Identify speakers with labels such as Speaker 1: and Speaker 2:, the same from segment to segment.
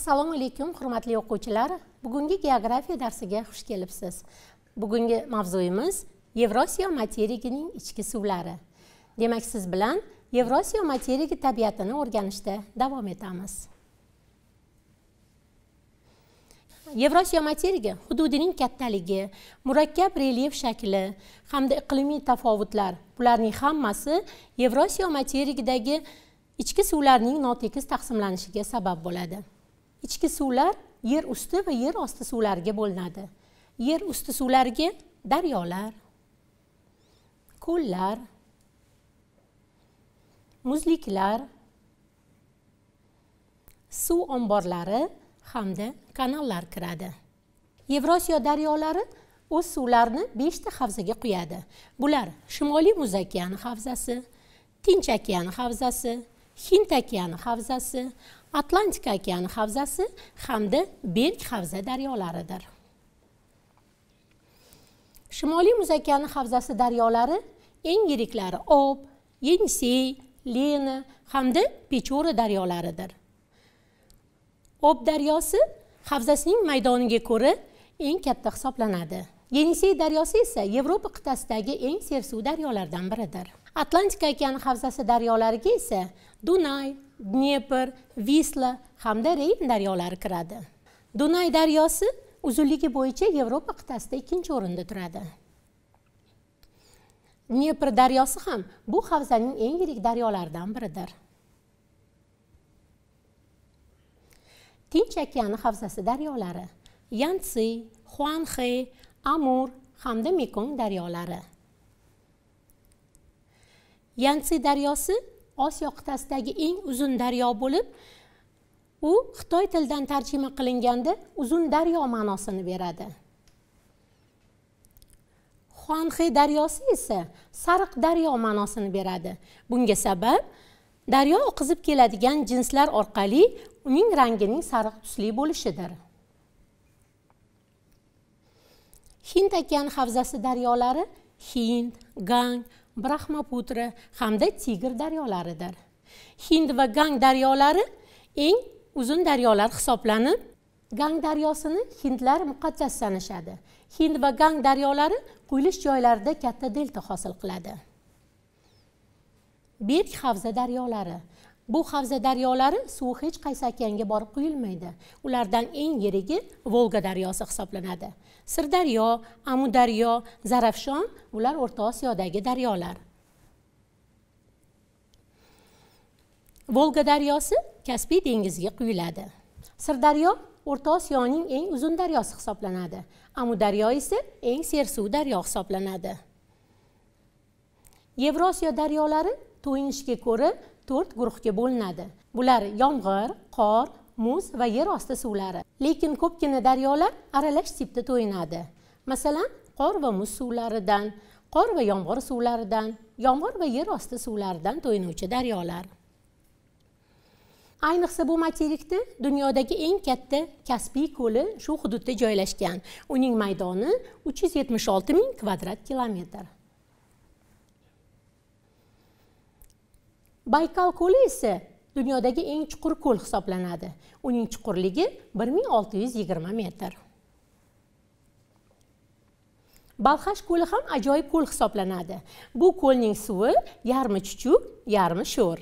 Speaker 1: Assalomu alaykum, hurmatli o'quvchilar. Bugungi geografiya darsiga xush kelibsiz. Bugungi mavzuyimiz Yevrosiyo materigining ichki suvlari. Demak, siz bilan Yevrosiyo materigi tabiatini o'rganishda davom etamiz. Yevrosiyo materigi hududining kattaligi, murakkab relyef shakli hamda iqlimiy tafovutlar, bularning hammasi Yevrosiyo materigidagi ichki suvlarning notekis taqsimlanishiga sabab bo'ladi. Ichki suvlar yer usti va yer osti suvlariga bo'linadi. Yer usti suvlariga daryolar, ko'llar, muzliklar, suv omborlari hamda kanallar kiradi. Yevrosiyo daryolari o'z suvlarini 5 ta havzaga quyadi. Bular Shimoliy Muz okeani havzasi, Tinch okeani havzasi, Hind okeani havzasi, Atlantika okeani havzasi hamda Berg havza daryolaridir. Shimoliy Muz okeani havzasi daryolari eng yiriklari Ob, Yenisey, Lena hamda Pechora daryolaridir. Ob daryosi havzasining maydoniga ko'ra eng katta hisoblanadi. Yenisey daryosi esa Yevropa qit'asidagi eng sersuv daryolardan biridir. Atlantika okeani havzasi daryolariga esa Dunay, Dnepr, Visla hamda Reyn daryolari kiradi. Dunay daryosi uzunligi bo'yicha Yevropa qit'asida 2-o'rinda turadi. Dnepr daryosi ham bu havzaning eng yirik daryolaridan biridir. Tinch okeani havzasi daryolari Yansi, Xuanxe, Amur hamda Mekong daryolari. Yansi daryosi Osiyo qit'asidagi eng uzun daryo bo'lib, u Xitoy tilidan tarjima qilinganda uzun daryo ma'nosini beradi. Xuanxe daryosi esa sariq daryo ma'nosini beradi. Bunga sabab daryo oqizib keladigan jinslar orqali uning rangining sariq tusli bo'lishidir. Hind okeani havzasi daryolari Hind, Gang, Brahmaputra hamda Tigr daryolaridir. Hind va Gang daryolari eng uzun daryolar hisoblanib, Gang daryosini hindlar muqaddas sanashadi. Hind va Gang daryolari quyilish joylarida katta delta hosil qiladi. Berg havza daryolari. Bu havza daryolari suvi hech qaysi okeanga borib quyilmaydi. Ulardan eng yirigi Volga daryosi hisoblanadi. Sirdaryo, Amudaryo, Zarafshon ular O'rta Osiyodagi daryolar. Volga daryosi Kaspiy dengiziga quyiladi. Sirdaryo O'rta Osiyoning eng uzun daryosi hisoblanadi. Amudaryo esa eng sersuv daryo hisoblanadi. Yevrosiyo daryolari to'yinishiga ko'ra 4 guruhga bo'linadi. Bular yomg'ir, qor, muz va yer osti suvlari. Lekin ko'pgina daryolar aralash tipda to'yinadi. Masalan, qor va muz suvlaridan, qor va yomg'ir suvlaridan, yomg'ir va yer osti suvlaridan to'yinuvchi daryolar. Ayniqsa bu materikda dunyodagi eng katta Kaspiy ko'li shu hududda joylashgan. Uning maydoni 376 ming kvadrat kilometr. Baykal ko'li esa dunyodagi eng chuqur ko'l hisoblanadi. Uning chuqurligi 1620 metr. Balxash ko'li ham ajoyib ko'l hisoblanadi. Bu ko'lning suvi yarmi chuchuk, yarmi sho'r.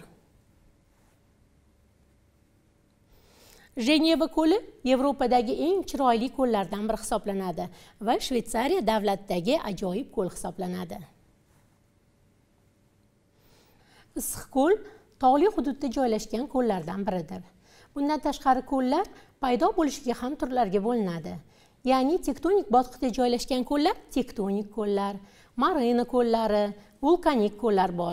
Speaker 1: Jeneva ko'li Yevropadagi eng chiroyli ko'llardan biri hisoblanadi va Shveysariya davlatidagi ajoyib ko'l hisoblanadi. Issiq ko'l tog'li hududda joylashgan ko'llardan biridir. Bundan tashqari ko'llar paydo bo'lishiga ham turlarga bo'linadi. Ya'ni tektonik bosqichda joylashgan ko'llar tektonik ko'llar, marina ko'llari, vulkanik ko'llar bor.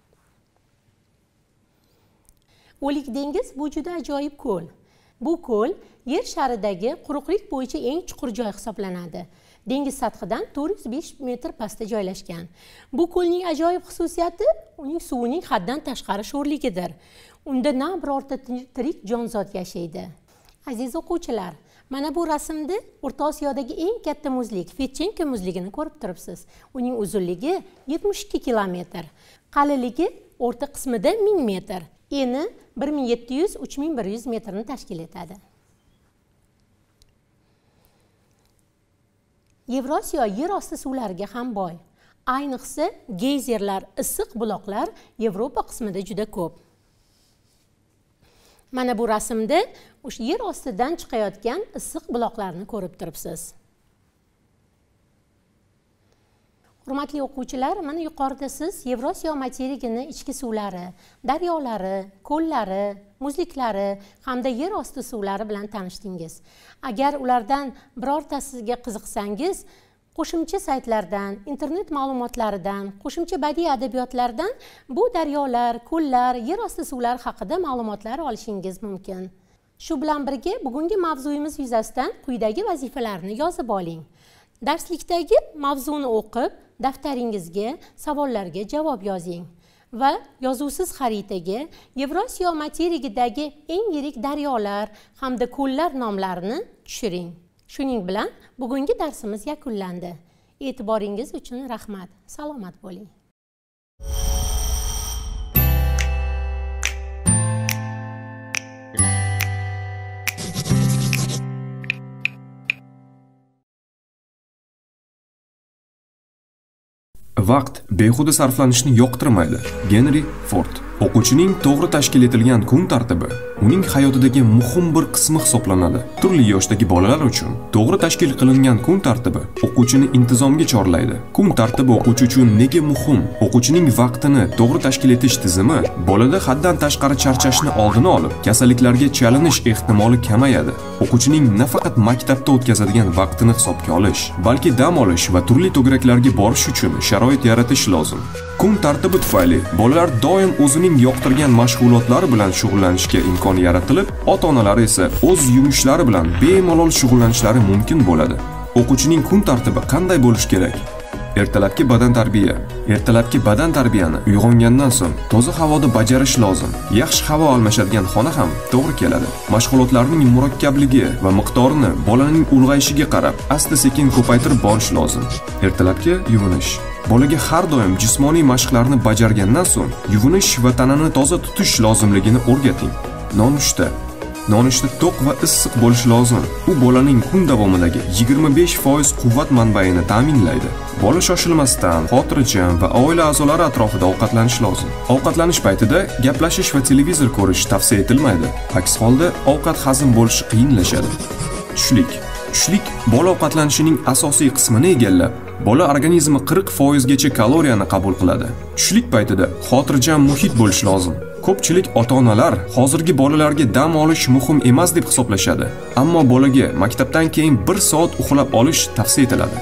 Speaker 1: O'lik dengiz bu juda ajoyib ko'l. Bu ko'l yer sharidagi quruqlik bo'yicha eng chuqur joy hisoblanadi. Dengiz sathidan 405 metr pastda joylashgan. Bu ko'lning ajoyib xususiyati uning suvining haddan tashqari sho'rligidir. Unda na birorta tirik jonzot yashaydi. Aziz o'quvchilar, mana bu rasmda O'rta Osiyodagi eng katta muzlik, Fetchenko muzligini ko'rib turibsiz. Uning uzunligi 72 kilometr, qalinligi o'rta qismida 1000 metr, eni 1700-3100 metrni tashkil etadi. Yevrosiyo yer osti suvlariga ham boy. Ayniqsa, geyzerlar, issiq buloqlar Yevropa qismida juda ko'p. Mana bu rasmda o'sha yer ostidan chiqayotgan issiq buloqlarni ko'rib turibsiz. Hurmatli o'quvchilar, mana yuqorida siz Yevrosiyo materigining ichki suvlari, daryolari, ko'llari, muzliklari hamda yer osti suvlari bilan tanishdingiz. Agar ulardan birortasiga qiziqsangiz, qo'shimcha saytlardan, internet ma'lumotlaridan, qo'shimcha badiiy adabiyotlardan bu daryolar, ko'llar, yer osti suvlari haqida ma'lumotlar olishingiz mumkin. Shu bilan birga bugungi mavzuyimiz yuzasidan quyidagi vazifalarni yozib oling. Darslikdagi mavzuni o'qib, daftaringizga savollarga javob yozing va yozuvsiz xaritaga Yevrosiyo materigidagi eng yirik daryolar hamda ko'llar nomlarini tushiring. Shuning bilan bugungi darsimiz yakunlandi. E'tiboringiz uchun rahmat. Salomat bo'ling.
Speaker 2: Vaqt behuda sarflanishni yoqtirmaydi. Henry Ford. O'quvchining to'g'ri tashkil etilgan kun tartibi uning hayotidagi muhim bir qismi hisoblanadi. Turli yoshdagi bolalar uchun to'g'ri tashkil qilingan kun tartibi o'quvchini intizomga chorlaydi. Kun tartibi o'quvchi uchun nega muhim? O'quvchining vaqtini to'g'ri tashkil etish tizimi bolada haddan tashqari charchashni oldini olib, kasalliklarga chalinish ehtimoli kamayadi. O'quvchining nafaqat maktabda o'tkazadigan vaqtini hisobga olish, balki dam olish va turli to'garaklarga borish uchun sharoit yaratish lozim. Kun tartibi tufayli bolalar doim o'zining yoqtirgan mashg'ulotlari bilan shug'ullanishga imkon yaratilib, ota-onalar esa o'z yumushlari bilan bemalol shug'ullanishlari mumkin bo'ladi. O'quvchining kun tartibi qanday bo'lishi kerak? Ertalabki badan tarbiya. Ertalabki badan tarbiyani uyg'ongandan so'ng toza havoda bajarish lozim. Yaxshi havo almashadigan xona ham to'g'ri keladi. Mashg'ulotlarning murakkabligi va miqdorini bolaning ulg'ayishiga qarab asta-sekin ko'paytirib borish lozim. Ertalabki yuvinish. Bolaga har doim jismoniy mashqlarni bajargandan so'ng yuvinish va tanani toza tutish lozimligini o'rgating. Nonushta to'q va issiq bo'lishi lozim. U bolaning kun davomidagi 25% quvvat manbaini ta'minlaydi. Bola shoshilmasdan, xotirjam va oila a'zolari atrofida ovqatlanish lozim. Ovqatlanish paytida gaplashish va televizor ko'rish tavsiya etilmaydi. Aks holda ovqat hazm bo'lishi qiyinlashadi. Tushlik bola ovqatlanishining asosiy qismini egallab, bola organizmi 40% gacha kaloriyani qabul qiladi. Tushlik paytida xotirjam muhit bo'lishi lozim. Ko'pchilik ota-onalar hozirgi bolalarga dam olish muhim emas deb hisoblashadi. Ammo bolaga maktabdan keyin 1 soat uxlab olish tavsiya etiladi.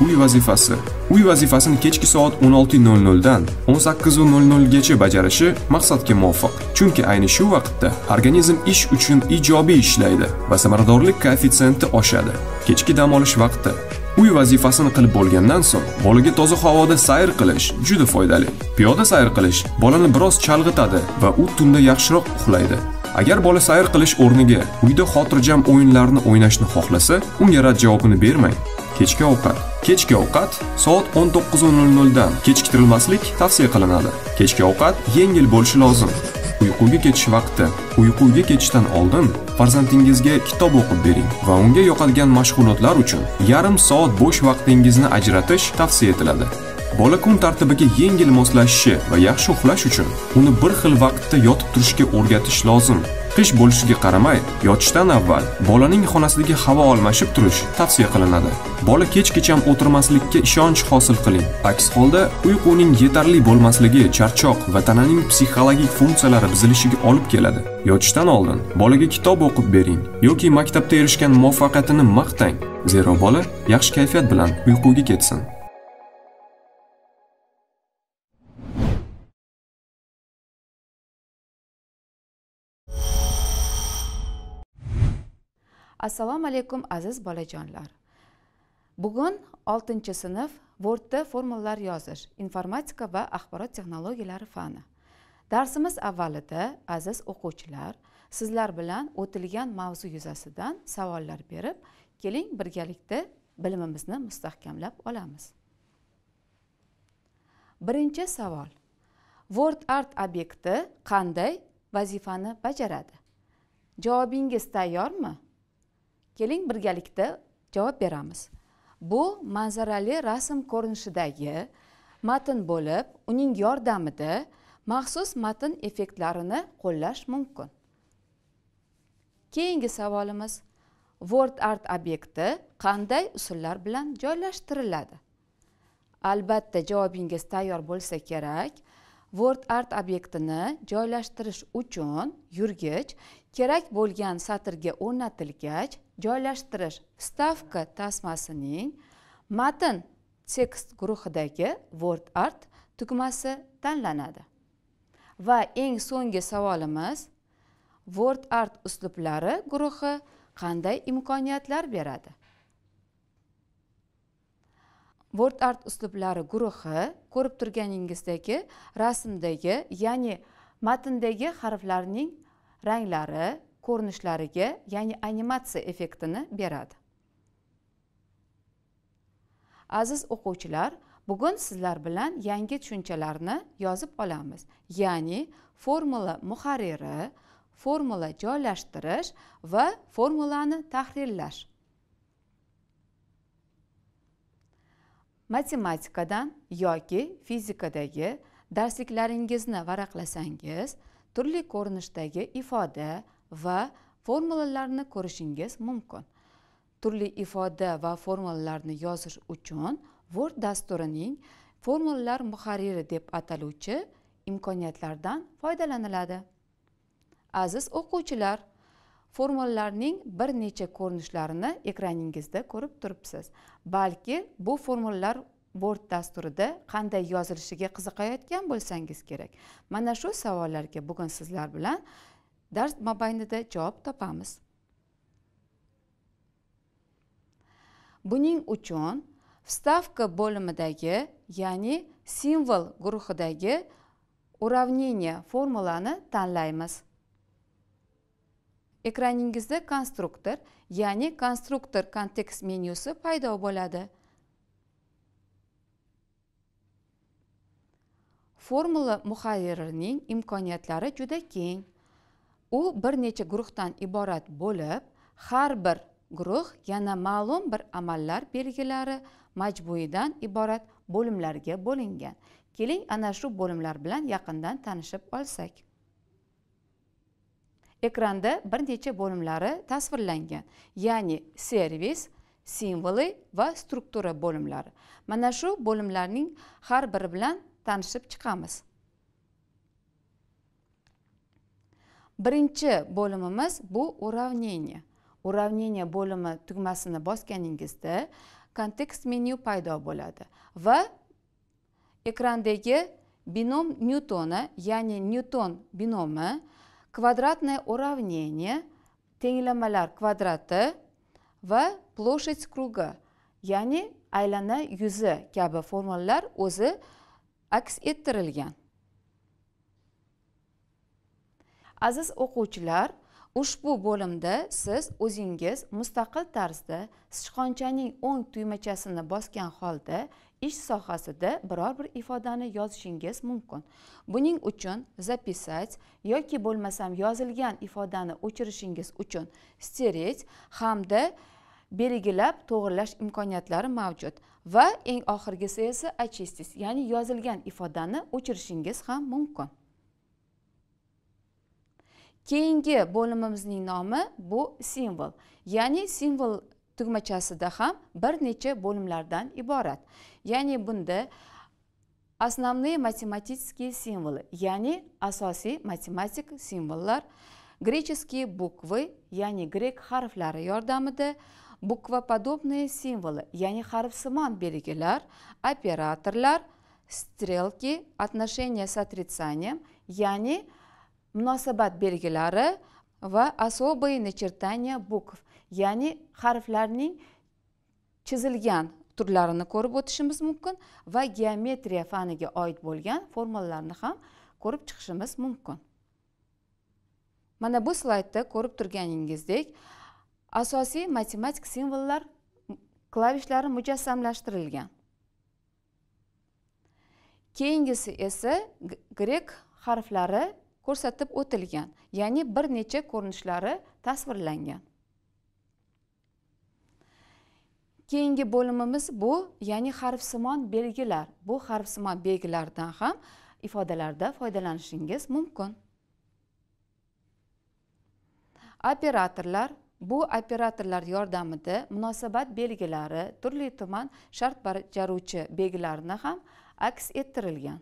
Speaker 2: Uy vazifasini kechki soat 16:00 dan 18:00 gacha bajarishi maqsadga muvofiq. Chunki ayni shu vaqtda organizm ish uchun ijobiy ishlaydi va samaradorlik koeffitsiyenti oshadi. Kechki dam olish vaqti. Uy vazifasini qilib bo'lgandan so'ng bolaga toza havoda sayr qilish juda foydali. Piyoda sayr qilish bolani biroz chalg'itadi va u tunda yaxshiroq uxlaydi. Agar bola sayr qilish o'rniga uyda xotirjam o'yinlarni o'ynashni xohlasa, unga rad javobini bermang. Kechki ovqat soat 19:00 dan kechiktirilmaslik tavsiya qilinadi. Kechki ovqat yengil bo'lishi lozim. Uyquga ketish vaqti. Uyquga ketishdan oldin farzandingizga kitob o'qib bering va unga yoqadigan mashg'ulotlar uchun yarim soat bo'sh vaqtingizni ajratish tavsiya etiladi. Bola kun tartibiga yengil moslashishi va yaxshi uxlash uchun uni bir xil vaqtda yotib turishga o'rgatish lozim. Qish bo'lishiga qaramay, yotishdan avval bolaning xonasidagi havo almashib turish tavsiya qilinadi. Bola kechgacha o'tirmaslikka ishonch hosil qiling. Aks holda uyquning yetarli bo'lmasligi charchoq va tananing psixologik funksiyalari buzilishiga olib keladi. Yotishdan oldin bolaga kitob o'qib bering yoki maktabda erishgan muvaffaqiyatini maqtang. Zero bola yaxshi kayfiyat bilan uyquga ketsin.
Speaker 3: Assalomu alaykum aziz bolajonlar. Bugun 6-sinf Wordda formulalar yozish, informatika va axborot texnologiyalari fani. Darsimiz avvalida aziz o'quvchilar, sizlar bilan o'tilgan mavzu yuzasidan savollar berib, keling birgalikda bilimimizni mustahkamlab olamiz. Birinchi savol. WordArt obyekti qanday vazifani bajaradi? Javobingiz tayyormi? Keling birgalikda javob beramiz. bu manzarali rasm ko'rinishidagi matn bo'lib, uning yordamida maxsus matn effektlarini qo'llash mumkin. Keyingi savolimiz: Word art obyekti qanday usullar bilan joylashtiriladi? Albatta, javobingiz tayyor bo'lsa kerak. Word art obyektini joylashtirish uchun yurgich kerak bo'lgan satrga o'rnatilgach, joylashtirish vstavka tasmasining matn tekst guruhidagi Word art tugmasi tanlanadi. Va eng so'nggi savolimiz: Word art uslublari guruhi qanday imkoniyatlar beradi? Word art uslublari guruhi ko'rib turganingizdagi rasmdagi, ya'ni matndagi harflarning ranglari, ko'rinishlariga, ya'ni animatsiya effektini beradi. Aziz o'quvchilar, bugun sizlar bilan yangi tushunchalarni yozib olamiz. Ya'ni formula muharriri, formula joylashtirish va formulani tahrirlash. Matematikadan yoki fizikadagi darsliklaringizni varaqlasangiz, turli ko'rinishdagi ifoda va formulalarni ko'rishingiz mumkin. Turli ifoda va formulalarni yozish uchun Word dasturining formulalar muharriri deb ataluvchi imkoniyatlardan foydalaniladi. Aziz o'quvchilar, formulalarning bir necha ko'rinishlarini ekraningizda ko'rib turibsiz. Balki bu formulalar Word dasturida qanday yozilishiga qiziqayotgan bo'lsangiz kerak. Mana shu savollarga bugun sizlar bilan dars mobaynida javob topamiz. Buning uchun vstavka bo'limidagi, ya'ni simvol guruhidagi уравнение formulani tanlaymiz. Ekraningizda konstruktor, ya'ni konstruktor kontekst menyusi paydo bo'ladi. Formula muharririning imkoniyatlari juda keng. U bir necha guruhdan iborat bo'lib, har bir guruh yana ma'lum bir amallar belgilari majmuidan iborat bo'limlarga bo'lingan. Keling, ana shu bo'limlar bilan yaqindan tanishib olsak. Ekranda bir necha bo'limlari tasvirlangan, ya'ni servis, simvoli va struktura bo'limlari. Mana shu bo'limlarning har biri bilan tanishib chiqamiz. Birinchi bo'limimiz bu уравнение. Уравнение bo'limi tugmasini bosganingizda kontekst menyu paydo bo'ladi va ekrandagi binom Nyutona, ya'ni Nyuton binomi, kvadratное уравнение, tenglamalar kvadrati va площадь круга, ya'ni aylana yuzi kabi formulalar o'zi aks ettirilgan. Aziz o'quvchilar, ushbu bo'limda siz o'zingiz mustaqil tarzda sichqonchaning o'ng tugmachasini bosgan holda ish sohasida biror bir ifodani yozishingiz mumkin. Buning uchun zapisать yoki bo'lmasam yozilgan ifodani o'chirishingiz uchun стереть hamda belgilab to'g'rilash imkoniyatlari mavjud va eng oxirgisi esa очистить, ya'ni yozilgan ifodani o'chirishingiz ham mumkin. Keyingi bo'limimizning nomi bu simvol, ya'ni simvol tugmachasida ham bir necha bo'limlardan iborat. Ya'ni bunda основные математические символы, ya'ni asosiy matematik simvollar, grechеские буквы, ya'ni grek harflari yordamida bukvapodobные символы, ya'ni harfsimon belgilar, operatorlar, стрелки, отношения с отрицанием, ya'ni munosabat belgilari va особые начертания bukv, ya'ni harflarning chizilgan turlarini ko'rib o'tishimiz mumkin va geometriya faniga oid bo'lgan formulalarni ham ko'rib chiqishimiz mumkin. Mana bu slaydda ko'rib turganingizdek, asosiy matematik simvollar klavishlari mujassamlashtirilgan. Keyingisi esa grek harflari ko'rsatib o'tilgan, ya'ni bir necha ko'rinishlari tasvirlangan. Keyingi bo'limimiz bu, ya'ni harfsimon belgilar. Bu harfsimon belgilardan ham ifodalarda foydalanishingiz mumkin. Operatorlar. Bu operatorlar yordamida munosabat belgilari, turli-tuman shart bajaruvchi belgilarni ham aks ettirilgan.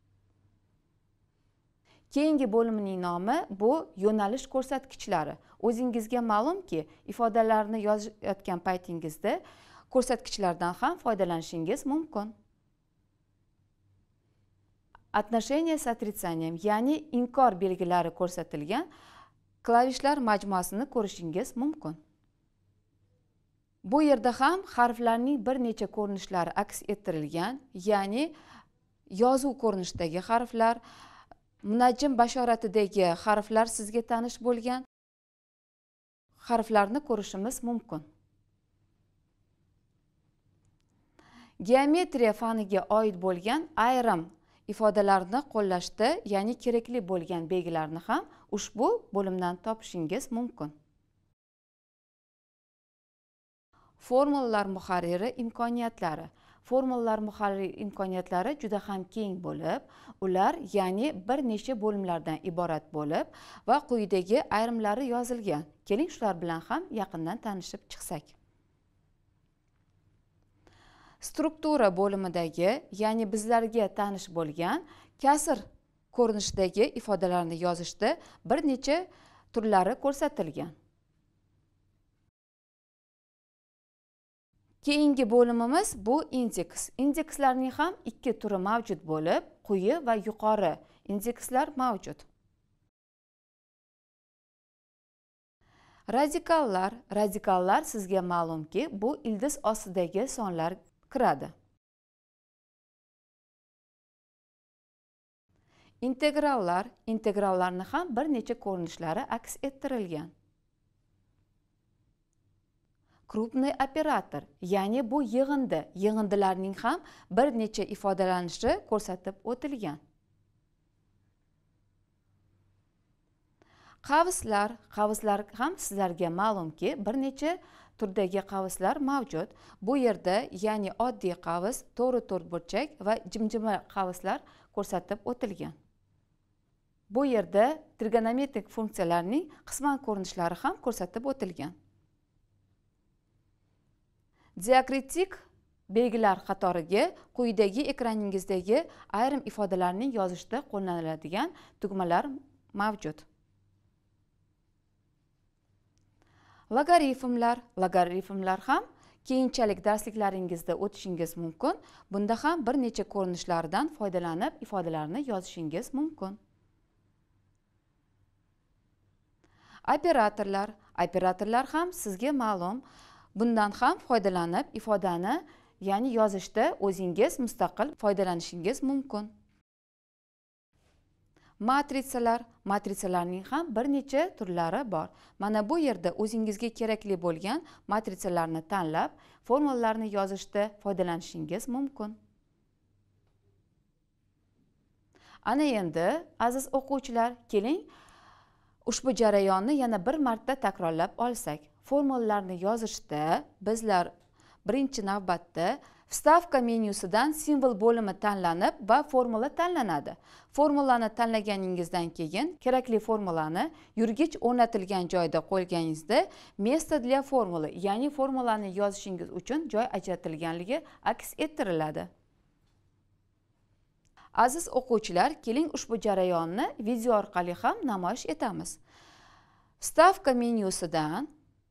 Speaker 3: Keyingi bo'limining nomi bu yo'nalish ko'rsatkichlari. O'zingizga ma'lumki, ifodalarni yozayotgan paytingizda ko'rsatkichlardan ham foydalanishingiz mumkin. Отношение с отрицанием, ya'ni inkor belgilari ko'rsatilgan klavishlar majmuasini ko'rishingiz mumkin. Bu yerda ham harflarning bir necha ko'rinishlari aks ettirilgan, ya'ni yozuv ko'rinishidagi harflar, munajjim bashoratidagi harflar sizga tanish bo'lgan harflarni ko'rishimiz mumkin. Geometriya faniga oid bo'lgan ayrim ifodalarni qo'llashda, ya'ni kerakli bo'lgan belgilarni ham ushbu bo'limdan topishingiz mumkin. Formulalar muharriri imkoniyatlari. Formulalar muharriri imkoniyatlari juda ham keng bo'lib, ular ya'ni bir necha bo'limlardan iborat bo'lib va quyidagi ayrimlari yozilgan. Keling shular bilan ham yaqindan tanishib chiqsak. Struktura bo'limidagi, ya'ni bizlarga tanish bo'lgan kasr ko'rinishidagi ifodalarni yozishda bir necha turlari ko'rsatilgan. Keyingi bo'limimiz bu indeks. Indekslarning ham ikki turi mavjud bo'lib, quyi va yuqori indekslar mavjud. Radikallar. Radikallar sizga ma'lumki, bu ildiz ostidagi sonlar kiradi. Integrallar. Integrallarni ham bir necha ko'rinishlari aks ettirilgan. Krupniy operator, ya'ni bu yig'indi. Yig'indilarning ham bir necha ifodalanishi ko'rsatib o'tilgan. Qavslar. Qavslar ham sizlarga ma'lumki, bir necha turdagi qavslar mavjud. Bu yerda ya'ni oddiy qavs, to'g'ri burchak va jimjima qavslar ko'rsatib o'tilgan. Bu yerda trigonometrik funksiyalarning qisman ko'rinishlari ham ko'rsatib o'tilgan. Diakritik belgilar qatoriga quyidagi ekraningizdagi ayrim ifodalarning yozishda qo'llaniladigan tugmalar mavjud. Logarifmlar. Logarifmlar ham keyinchalik darsliklaringizda o'tishingiz mumkin. Bunda ham bir necha ko'rinishlardan foydalanib ifodalarni yozishingiz mumkin. Operatorlar. Operatorlar ham sizga ma'lum. Bundan ham foydalanib ifodani, ya'ni yozishda o'zingiz mustaqil foydalanishingiz mumkin. Matrisalar. Matrisalarning ham bir necha turlari bor. Mana bu yerda o'zingizga kerakli bo'lgan matrisalarni tanlab, formulalarni yozishda foydalanishingiz mumkin. Ana endi, aziz o'quvchilar, keling ushbu jarayonni yana bir marta takrorlab olsak. Formulalarni yozishda bizlar birinchi navbatda vstavka menyusidan simvol bo'limi tanlanib va formula tanlanadi. Formulani tanlaganingizdan keyin kerakli formulani yurgich o'rnatilgan joyda qo'yganingizda место для формулы, ya'ni formulani yozishingiz uchun joy ajratilganligi aks ettiriladi. Aziz o'quvchilar, keling ushbu jarayonni video orqali ham namoyish etamiz. Vstavka menyusidan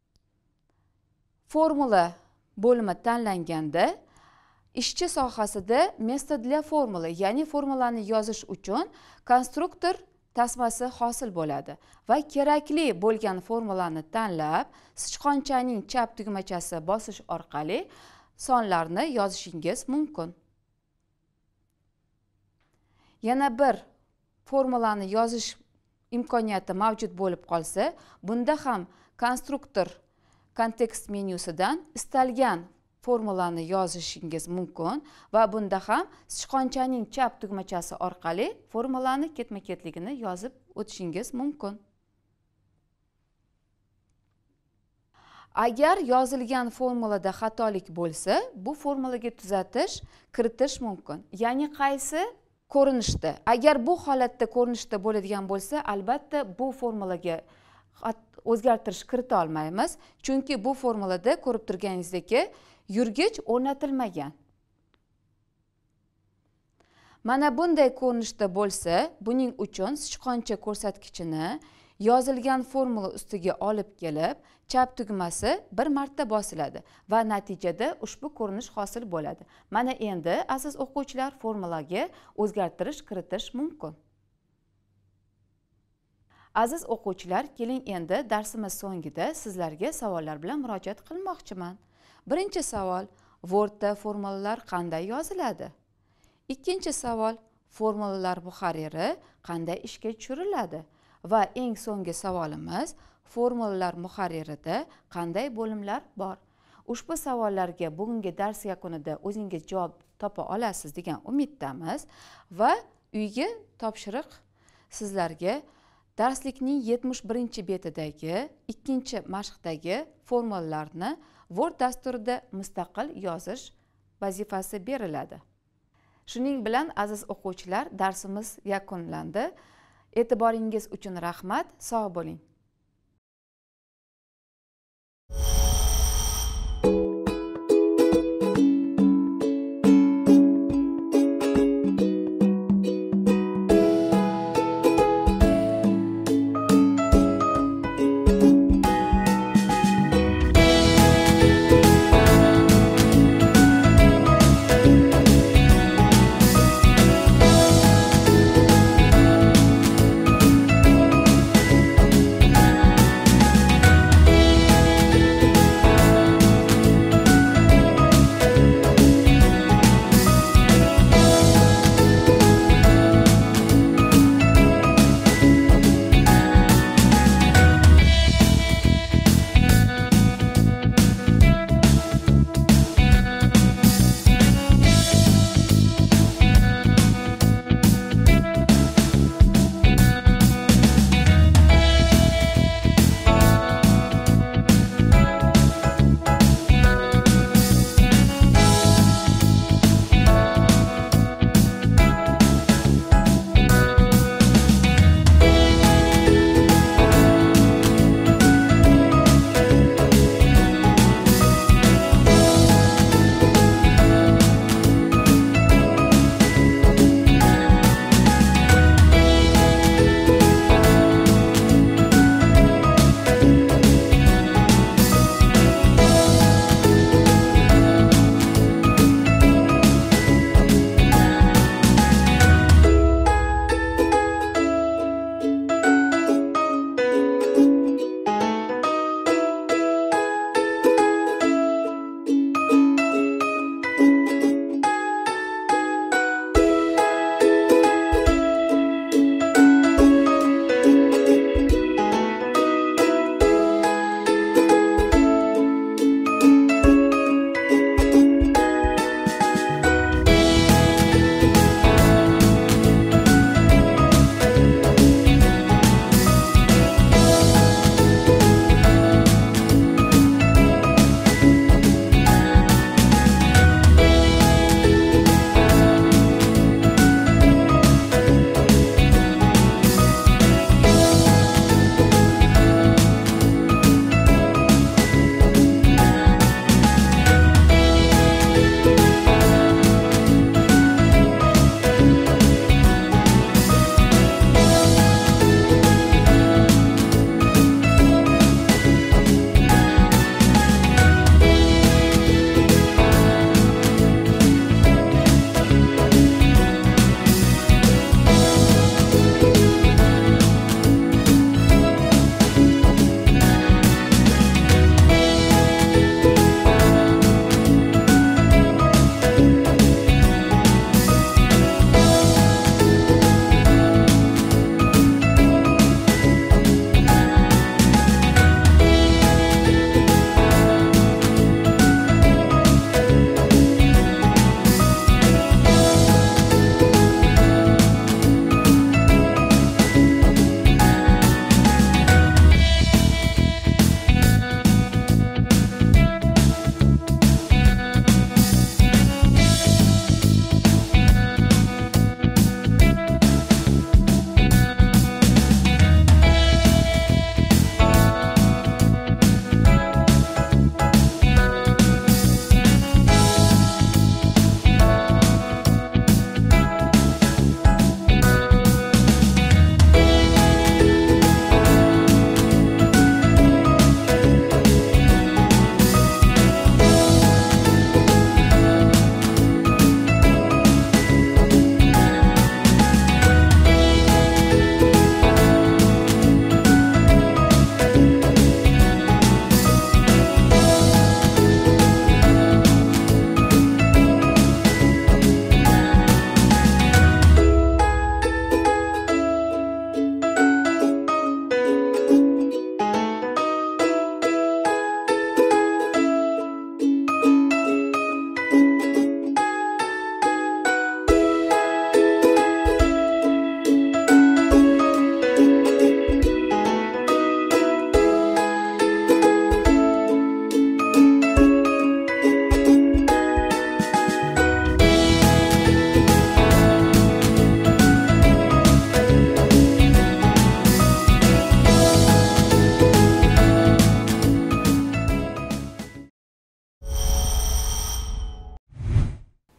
Speaker 3: formula bo'limi tanlanganda ishchi sohasida место для формулы, ya'ni formulani yozish uchun konstruktor tasmasi hosil bo'ladi va kerakli bo'lgan formulani tanlab sichqonchaning chap tugmachasi bosish orqali sonlarni yozishingiz mumkin. Yana bir formulani yozish imkoniyati mavjud bo'lib qolsa, bunda ham konstruktor kontekst menyusidan istalgan formulani yozishingiz mumkin va bunda ham sichqonchaning chap tugmachasi orqali formulani ketma-ketligini yozib o'tishingiz mumkin. Agar yozilgan formulada xatolik bo'lsa, bu formulaga tuzatish kiritish mumkin. Ya'ni qaysi ko'rinishda? Agar bu holatda ko'rinishda bo'ladigan bo'lsa, albatta bu formulaga o'zgartirish kirita olmaymiz, chunki bu formulada ko'rib turganingizdek yurgich o'rnatilmagan. Mana bunday ko'rinishda bo'lsa, buning uchun sichqoncha ko'rsatkichini yozilgan formula ustiga olib kelib, chap tugmasi bir marta bosiladi va natijada ushbu ko'rinish hosil bo'ladi. Mana endi aziz o'quvchilar, formulaga o'zgartirish kiritish mumkin. Aziz o'quvchilar, keling endi darsimiz so'ngida sizlarga savollar bilan murojaat qilmoqchiman. Birinchi savol: Wordda formulalar qanday yoziladi? Ikkinchi savol: formulalar muharriri qanday ishga tushiriladi? Va eng so'nggi savolimiz: formulalar muharririda qanday bo'limlar bor? Ushbu savollarga bugungi dars yakunida o'zingiz javob topa olasiz degan umiddamiz va uyga topshiriq sizlarga darslikning 71-betidagi 2-mashqdagi formulalarni Word dasturida mustaqil yozish vazifasi beriladi. Shuning bilan aziz o'quvchilar, darsimiz yakunlandi. E'tiboringiz uchun rahmat, sog' bo'ling.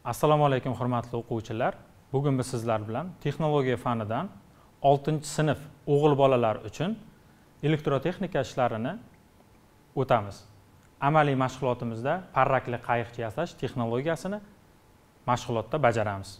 Speaker 4: Assalomu alaykum hurmatli o'quvchilar. Bugun biz sizlar bilan texnologiya fanidan 6-sinf o'g'il bolalar uchun elektrotexnika ishlarini o'tamiz. Amaliy mashg'ulotimizda parrakli qayiqcha yasash texnologiyasini mashg'ulotda bajaramiz.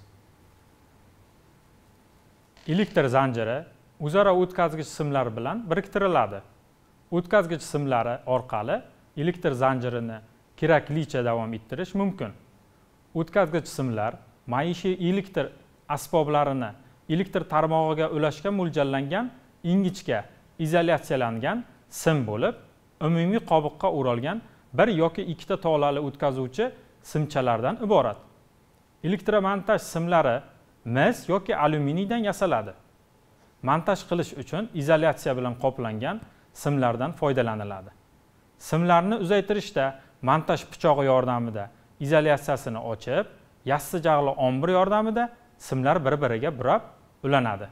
Speaker 4: Elektr zanjiri o'zaro o'tkazgich simlar bilan biriktiriladi. O'tkazgich simlari orqali elektr zanjirini keraklicha davom ettirish mumkin. O'tkazgich simlar maishiy elektr asboblarini elektr tarmog'iga ulashga mo'ljallangan ingichka izolyatsiyalangan sim bo'lib, umumiy qobiqqa o'ralgan bir yoki ikkita tolali o'tkazuvchi simchalardan iborat. Elektromontaj simlari mis yoki alyuminiydan yasaladi. Montaj qilish uchun izolyatsiya bilan qoplangan simlardan foydalaniladi. Simlarni uzaytirishda montaj pichog'i yordamida izolyatsiyasini ochib, yassi jag'li ombir yordamida simlar bir-biriga burab ulanadi.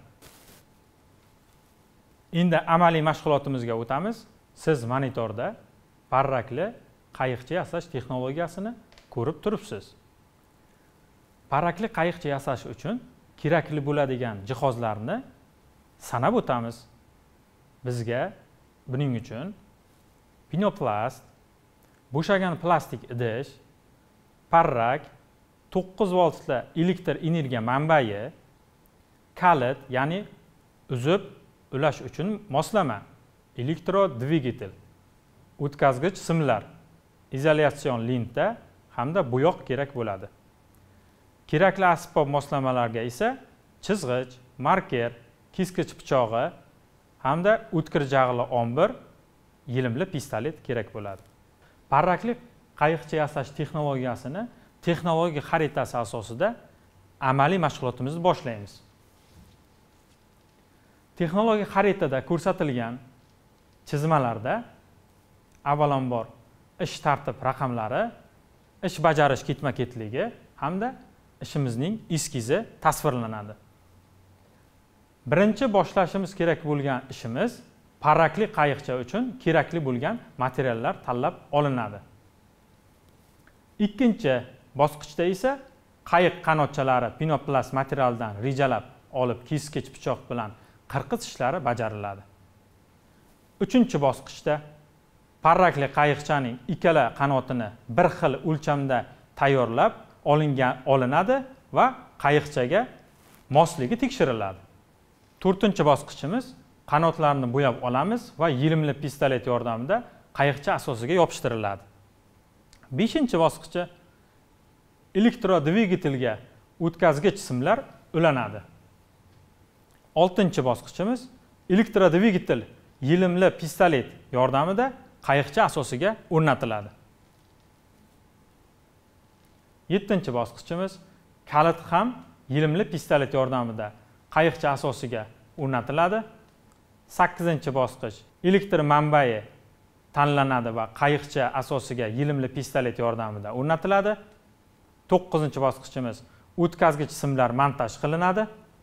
Speaker 4: Endi amaliy mashg'ulotimizga o'tamiz. Siz monitorda parrakli qayiqcha yasash texnologiyasini ko'rib turibsiz. Parrakli qayiqcha yasash uchun kerakli bo'ladigan jihozlarni sanab o'tamiz. Bizga buning uchun pinoplast, bo'shagan plastik idish, parrak, 9 voltli elektr energiya manbai, kalit, ya'ni uzib ulash uchun moslama, elektrodvigatel, o'tkazgich simlar, izolyatsion lenta hamda bo'yoq kerak bo'ladi. Kerakli asbob moslamalarga esa chizg'ich, marker, keskich pichog'i hamda o'tkir jag'li ombir, yelimli pistolet kerak bo'ladi. Parrakli qayiqcha yasash texnologiyasini texnologiya xaritasi asosida amaliy mashg'ulotimizni boshlaymiz. Texnologiya xaritada ko'rsatilgan chizmalarda avvalambor ish tartib raqamlari, ish bajarish ketma-ketligi hamda ishimizning eskizi tasvirlanadi. Birinchi boshlashimiz kerak bo'lgan ishimiz parrakli qayiqcha uchun kerakli bo'lgan materiallar tanlab olinadi. Ikkinchi bosqichda esa qayiq qanotchalari pinoplast materialdan rejalab olib keskich pichoq bilan qirqish ishlari bajariladi. Uchinchi bosqichda parrakli qayiqchaning ikkala qanotini bir xil o'lchamda tayyorlab olinadi va qayiqchaga mosligi tekshiriladi. To'rtinchi bosqichimiz qanotlarni bo'yab olamiz va yelimli pistolet yordamida qayiqcha asosiga yopishtiriladi. Beshinchi bosqichi elektrodvigatelga o'tkazgich simlar ulanadi. Oltinchi bosqichimiz elektrodvigatel yelimli pistolet yordamida qayiqcha asosiga o'rnatiladi. Yettinchi bosqichimiz kalit ham yelimli pistolet yordamida qayiqcha asosiga o'rnatiladi. 8-bosqich elektr manbai tanlanadi va qayiqcha asosiga yelimli pistolet yordamida o'rnatiladi. 9-bosqichimiz o'tkazgich simlar montaj qilinadi.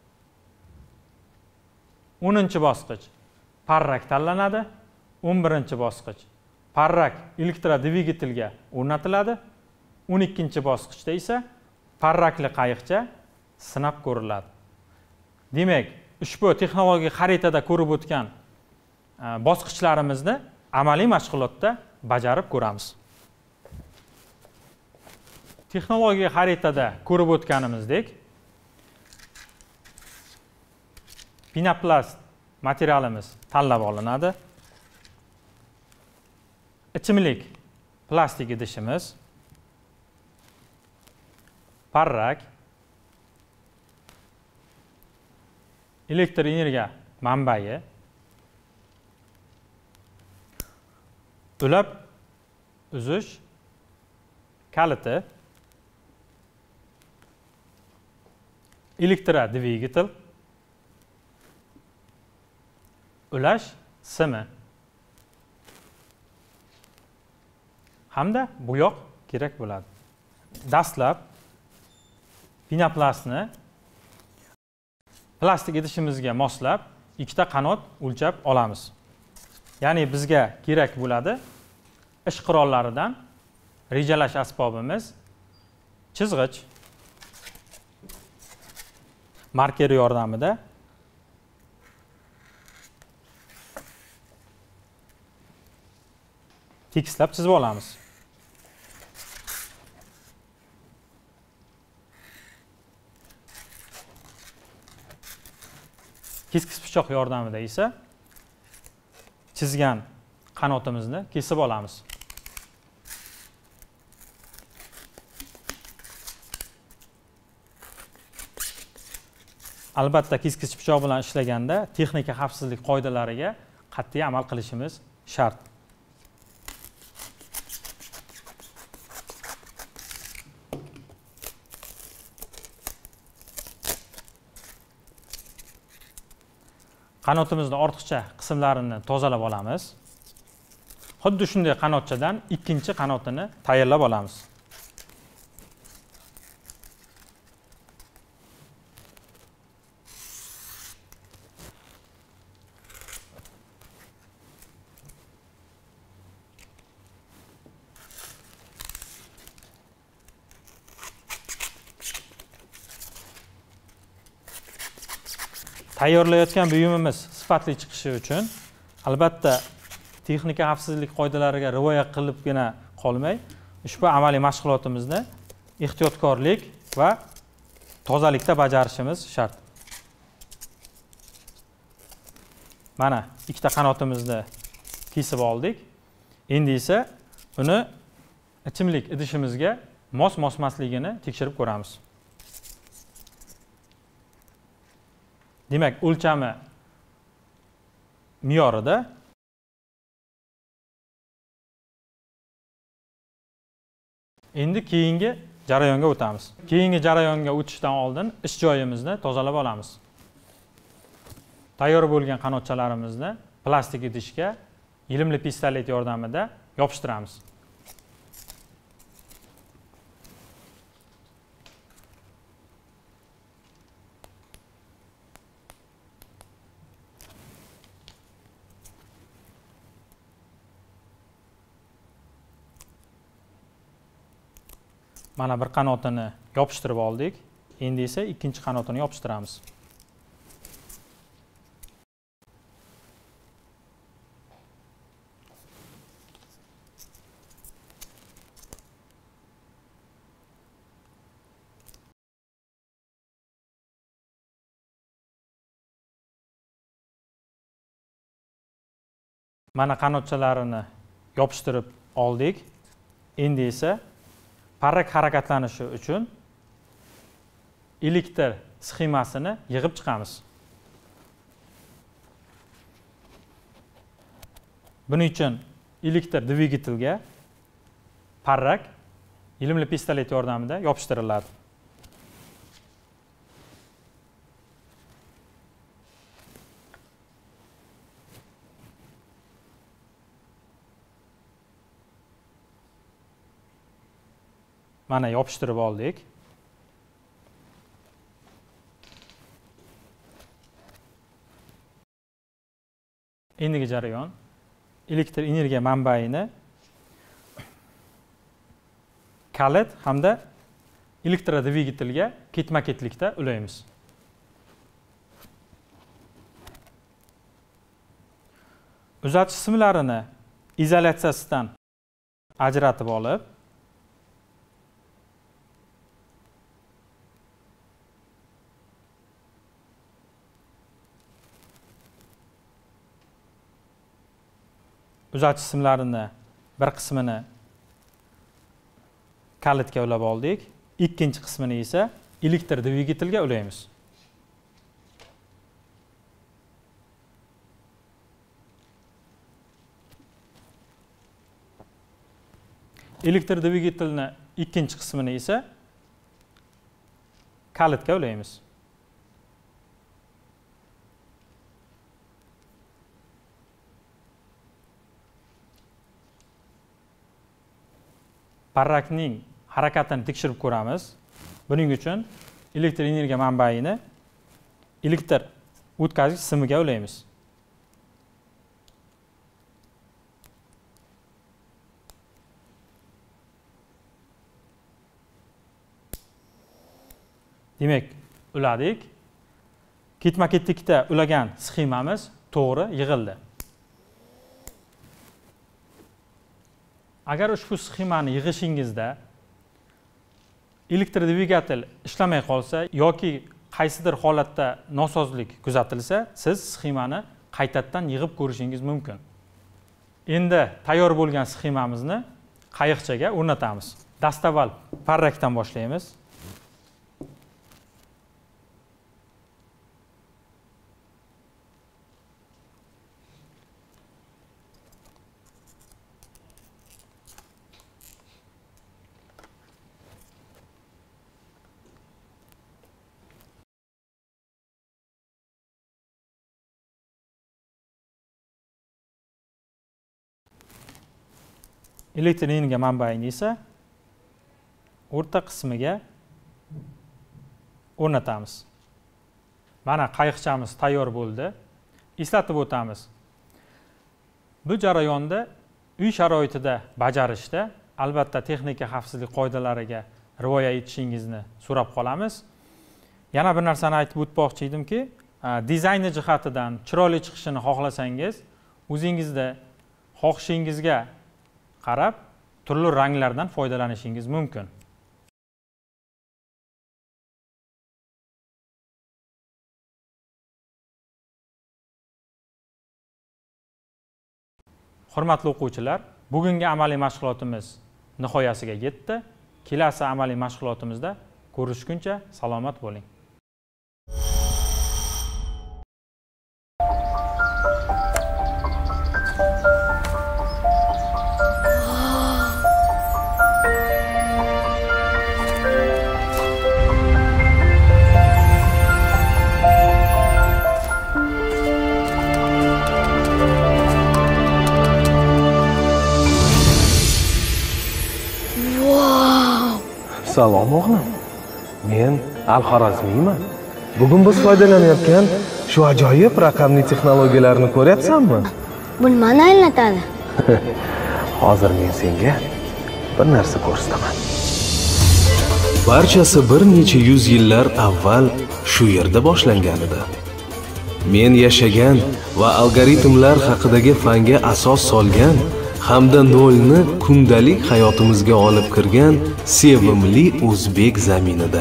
Speaker 4: 10-bosqich parrak tanlanadi. 11-bosqich parrak elektrodvigatelga o'rnatiladi. 12-bosqichda esa parrakli qayiqcha sinab ko'riladi. Demak, ushbu texnologiya xaritada ko'rib o'tgan bosqichlarimizni amaliy mashg'ulotda bajarib ko'ramiz. Texnologiya xaritada ko'rib o'tganimizdek, pinoplast materialimiz tanlab olinadi. Ichimlik plastik idishimiz, parrak, elektr energiya manbai, ulab uzish kaliti, elektrodvigatel, ulash simi hamda bo'yoq kerak bo'ladi. Dastlab pinoplastni plastik idishimizga moslab ikkita qanot o'lchab olamiz. Ya'ni bizga kerak bo'ladi ish qurollaridan rejalash asbobimiz chizg'ich, marker yordamida tekislab chizib olamiz. Keskis pichoq yordamida esa chizgan qanotimizni kesib olamiz. Albatta, keskis pichoq bilan ishlaganda texnika xavfsizlik qoidalariga qat'iy amal qilishimiz shart. Qanotimizni ortiqcha qismlarini tozalab olamiz. Xuddi shunday qanotchadan ikkinchi qanotini tayyorlab olamiz. Tayyorlayotgan buyumimiz sifatli chiqishi uchun albatta texnika xavfsizlik qoidalariga rioya qilibgina qolmay, ushbu amaliy mashg'ulotimizni ehtiyotkorlik va tozalikda bajarishimiz shart. Mana ikkita qanotimizni kesib oldik. Endi esa uni ichimlik idishimizga mos-mosmasligini tekshirib ko'ramiz. Demak, o'lchami me'yorida. Endi keyingi jarayonga o'tamiz. Keyingi jarayonga o'tishdan oldin ish joyimizni tozalab olamiz. Tayyor bo'lgan qanotchalarimizni plastik idishga ilimli pistolet yordamida yopishtiramiz. Mana bir qanotini yopishtirib oldik. Endi esa ikkinchi qanotini yopishtiramiz. Mana qanotchalarini yopishtirib oldik. Endi esa parrak harakatlanishi uchun elektr sxemasini yig'ib chiqamiz. Buning uchun elektr dvigatelga parrak ilimli pistolet yordamida yopishtiriladi. Mana yopishtirib oldik. Endigi jarayon elektr energiya manbaini kalit hamda elektrodvigatelga ketma-ketlikda ulaymiz. Uzatish simlarini izolyatsiyasidan ajratib olib, uzatish simlarini bir qismini kalitga ulab oldik, ikkinchi qismini esa elektr dvigatelga ulaymiz. Elektr dvigatelni ikkinchi qismini esa kalitga ulaymiz. Parrakning harakatini tekshirib ko'ramiz. Buning uchun elektr energiya manbaini elektr o'tkazgich simiga ulaymiz. Demak, uladik. ketma-ketlikda ulagan sxemamiz to'g'ri yig'ildi. Agar ushbu sxemani yig'ishingizda elektrodvigatel ishlamay qolsa yoki qaysidir holatda nosozlik kuzatilsa, siz sxemani qaytadan yig'ib ko'rishingiz mumkin. Endi tayyor bo'lgan sxemamizni qayiqchaga o'rnatamiz. Dastavval parrakdan boshlaymiz. Elektr energiya manbayini esa o'rta qismiga o'rnatamiz. Mana qayiqchamiz tayyor bo'ldi. Eslatib o'tamiz. Bu jarayonda uy sharoitida bajarishda albatta texnika xavfsizlik qoidalariga rioya etishingizni so'rab qolamiz. Yana bir narsani aytib o'tmoqchi edimki, dizayni jihatidan chiroyli chiqishini xohlasangiz, o'zingizda xohishingizga qarab turli ranglardan foydalanishingiz mumkin. Hurmatli o'quvchilar, bugungi amaliy mashg'ulotimiz nihoyasiga yetdi. Kelasi amaliy mashg'ulotimizda ko'rishguncha salomat bo'ling.
Speaker 5: Salom o'g'lim. Men Al-Xorazmiyman. Bugun biz foydalanayotgan shu ajoyib raqamli texnologiyalarni ko'ryapsanmi?
Speaker 6: Bu nimani anglatadi?
Speaker 5: Hozir men senga bir narsa ko'rsataman. Barchasi bir necha yuz yillar avval shu yerda boshlangan edi. Men yashagan va algoritmlar haqidagi fanga asos solgan hamda nolni kundalik hayotimizga olib kirgan sevimli o'zbek zaminida.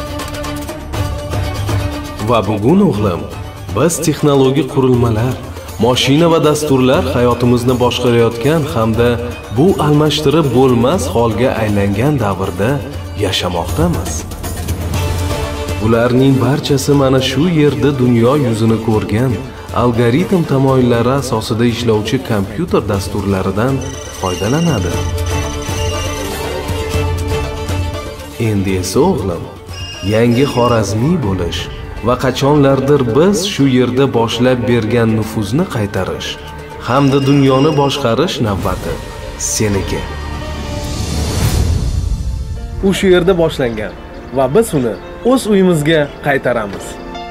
Speaker 5: Va bugun o'g'lim, biz texnologik qurilmalar, mashina va dasturlar hayotimizni boshqarayotgan hamda bu almashtirib bo'lmas holga aylangan davrda yashamoqdamiz. Bularning barchasi mana shu yerda dunyo yuzini ko'rgan algoritm tamoyillari asosida ishlovchi kompyuter dasturlaridan foydalanadi. Endi esa o'g'lim, yangi Xorazmiy bo'lish va qachonlardir biz shu yerda boshlab bergan nufuzni qaytarish hamda dunyoni boshqarish navbati seniki. U shu yerda boshlangan va biz uni o'z uyimizga qaytaramiz.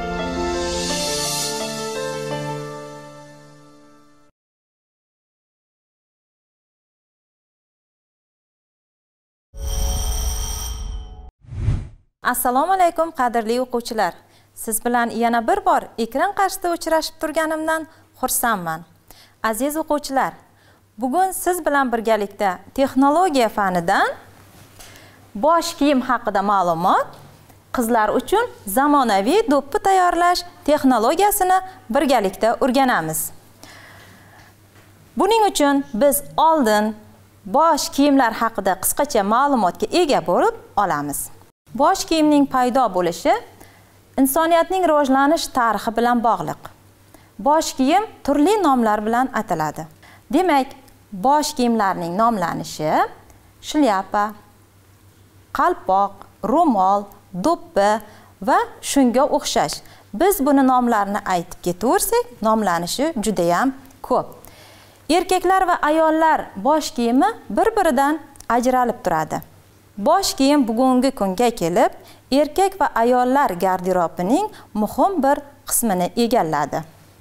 Speaker 7: Assalomu alaykum qadrli o'quvchilar. Siz bilan yana bir bor ekran qarshisida uchrashib turganimdan xursandman. Aziz o'quvchilar, bugun siz bilan birgalikda texnologiya fanidan bosh kiyim haqida ma'lumot, qizlar uchun zamonaviy do'ppi tayyorlash texnologiyasini birgalikda o'rganamiz. Buning uchun biz oldin bosh kiyimlar haqida qisqacha ma'lumotga ega bo'lib olamiz. Bosh kiyimning paydo bo'lishi insoniyatning rivojlanish tarixi bilan bog'liq. Bosh kiyim turli nomlar bilan ataladi. Demak, bosh kiyimlarning nomlanishi shlyapa, qalpoq, ro'mol, do'ppi va shunga o'xshash. Biz buni nomlarini aytib ketaversak, nomlanishi juda ham ko'p. Erkaklar va ayollar bosh kiyimi bir-biridan ajralib turadi. Bosh kiyim bugungi kunga kelib, erkak va ayollar garderobining muhim bir qismini egalladi.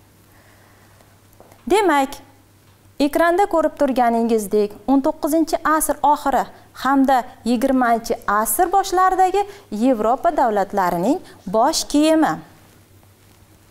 Speaker 7: Demak, ekranda ko'rib turganingizdek, 19-asr oxiri hamda 20-asr boshlaridagi Yevropa davlatlarining bosh kiyimi.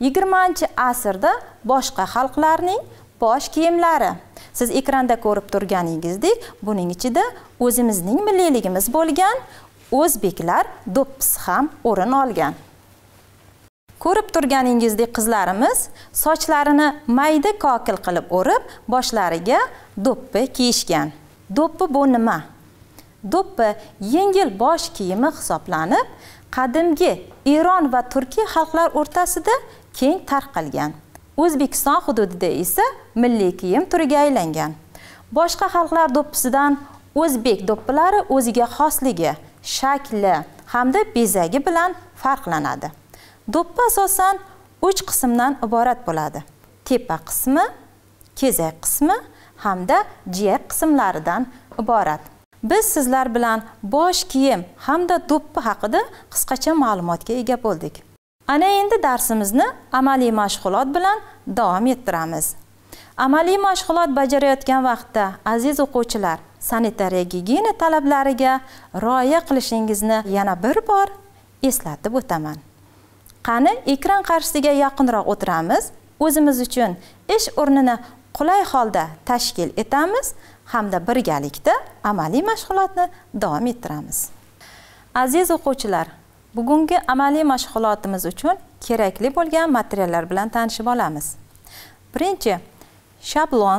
Speaker 7: 20-asrda boshqa xalqlarning bosh kiyimlari. Siz ekranda ko'rib turganingizdek, buning ichida o'zimizning milliyligimiz bo'lgan o'zbeklar do'ppisi ham o'rin olgan. Ko'rib turganingizdek qizlarimiz sochlarini mayda kokil qilib o'rib, boshlariga do'ppi kiyishgan. Do'ppi bu nima? Do'ppi yengil bosh kiyimi hisoblanib, qadimgi Eron va Turkiya xalqlar o'rtasida keng tarqalgan. O'zbekiston hududida esa milliy kiyim turiga aylangan. Boshqa xalqlar do'ppisidan o'zbek do'ppilari o'ziga xosligi, shakli hamda bezagi bilan farqlanadi. Do'ppi asosan 3 qismdan iborat bo'ladi. Tepa qismi, kezak qismi hamda jiyak qismlaridan iborat. Biz sizlar bilan bosh kiyim hamda do'ppi haqida qisqacha ma'lumotga ega bo'ldik. Ana endi darsimizni amaliy mashg'ulot bilan davom ettiramiz. Amaliy mashg'ulot bajarayotgan vaqtda aziz o'quvchilar, sanitariya gigiyena talablariga rioya qilishingizni yana bir bor eslatib o'taman. Qani ekran qarshisiga yaqinroq o'tiramiz, o'zimiz uchun ish o'rnini qulay holda tashkil etamiz hamda birgalikda amaliy mashg'ulotni davom ettiramiz. Aziz o'quvchilar, bugungi amaliy mashg'ulotimiz uchun kerakli bo'lgan materiallar bilan tanishib olamiz. Birinchi, shablon.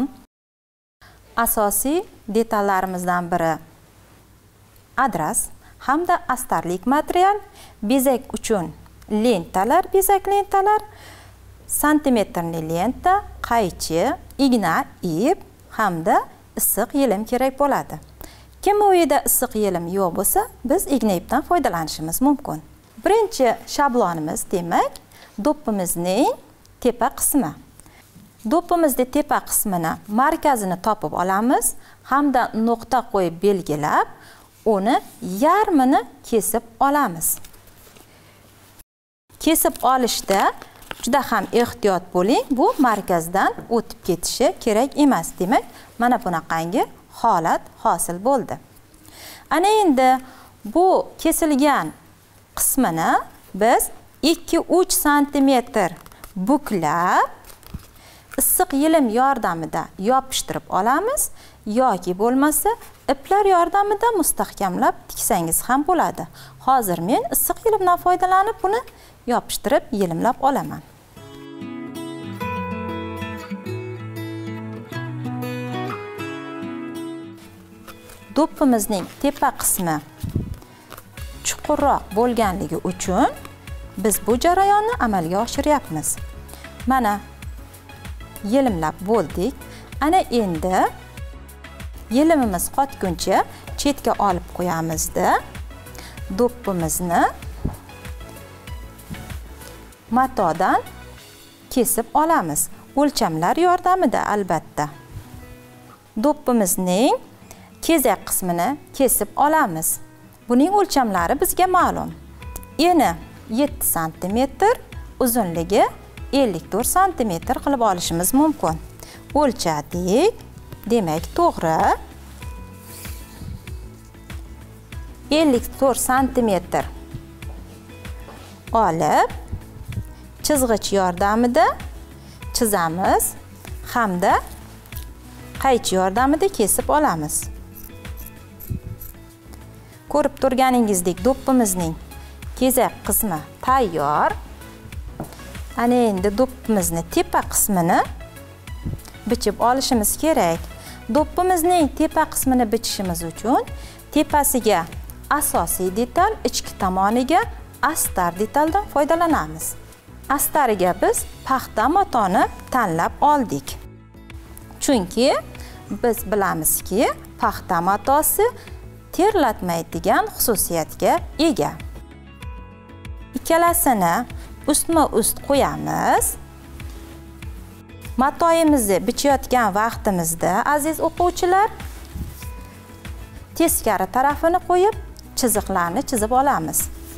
Speaker 7: Asosiy detallarimizdan biri adras hamda astarlik material, bezak uchun lentalar, bezak lentalar, santimetrli lenta, qaychi, igna, ip hamda issiq yelim kerak bo'ladi. Kim uyida issiq yelim yo'q bo'lsa, biz igna ipdan foydalanishimiz mumkin. Birinchi shablonimiz demak, do'ppimizning tepa qismi. Do'ppimizning tepa qismini markazini topib olamiz hamda nuqta qo'yib belgilab, uni yarmini kesib olamiz. Kesib olishda juda ham ehtiyot bo'ling, bu markazdan o'tib ketishi kerak emas. Demak, mana bunaqangi holat hosil bo'ldi. Ana endi bu kesilgan qismini biz 2-3 sm buklab issiq yelim yordamida yopishtirib olamiz yoki bo'lmasa iplar yordamida mustahkamlab tiksangiz ham bo'ladi. Hozir men issiq yelimdan foydalanib buni yopishtirib yelimlab olaman. Do'ppimizning tepa qismi chuqurroq bo'lganligi uchun biz bu jarayonni amalga oshiryapmiz. Mana yelimlab bo'ldik. Ana endi yelimimiz qotguncha chetga olib qo'yamizda do'ppimizni matodan kesib olamiz. O'lchamlar yordamida albatta. Do'ppimizning kezak qismini kesib olamiz. Buning o'lchamlari bizga ma'lum. Eni 7 sm, uzunligi 54 sm qilib olishimiz mumkin. O'lchadik. Demak, to'g'ri 54 sm olib chizg'ich yordamida chizamiz hamda qaychi yordamida kesib olamiz. Ko'rib turganingizdek do'ppimizning kezak qismi tayyor. Ana endi do'ppimizni tepa qismini bichib olishimiz kerak. Do'ppimizning tepa qismini bichishimiz uchun tepasiga asosiy detal, ichki tomoniga astar detaldan foydalanamiz. Astariga biz paxta matoni tanlab oldik. Chunki biz bilamizki, paxta matosi terlatmaydigan xususiyatga ega. Ikkalasini ustma-ust qo'yamiz. Matoyimizni bichayotgan vaqtimizda aziz o'quvchilar, teskari tarafini qo'yib chiziqlarni chizib olamiz.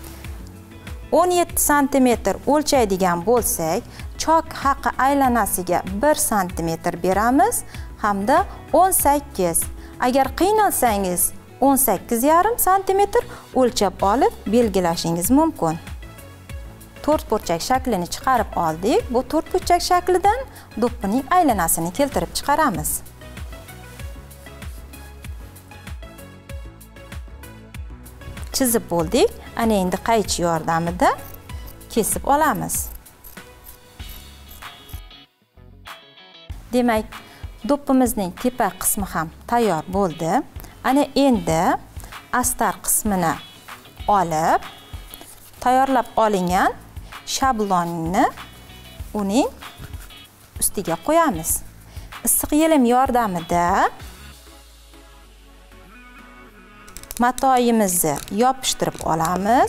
Speaker 7: 17 sm o'lchaydigan bo'lsak, chok haqi aylanasiga 1 sm beramiz hamda 18. Agar qiynalsangiz 18,5 sm o'lchab olib belgilashingiz mumkin. to'rtburchak shaklini chiqarib oldik. Bu to'rtburchak shaklidan do'ppining aylanasini keltirib chiqaramiz. Chizib bo'ldik. Ana endi qaychi yordamida kesib olamiz. Demak, do'ppimizning tepa qismi ham tayyor bo'ldi. Ana endi astar qismini olib, tayyorlab olingan shablonni uning ustiga qo'yamiz. Issiq yelim yordamida matoyimizni yopishtirib olamiz.